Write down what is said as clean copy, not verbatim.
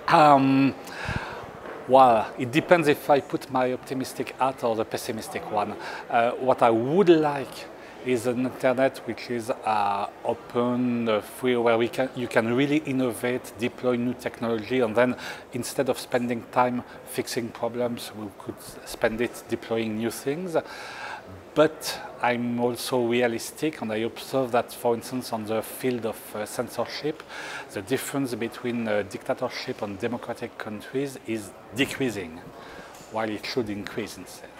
Um, well, it depends if I put my optimistic hat or the pessimistic one. What I would like is an internet which is open, free, where you can really innovate, deploy new technology, and then instead of spending time fixing problems, we could spend it deploying new things. But I'm also realistic, and I observe that, for instance, on the field of censorship, the difference between dictatorship and democratic countries is decreasing, while it should increase instead.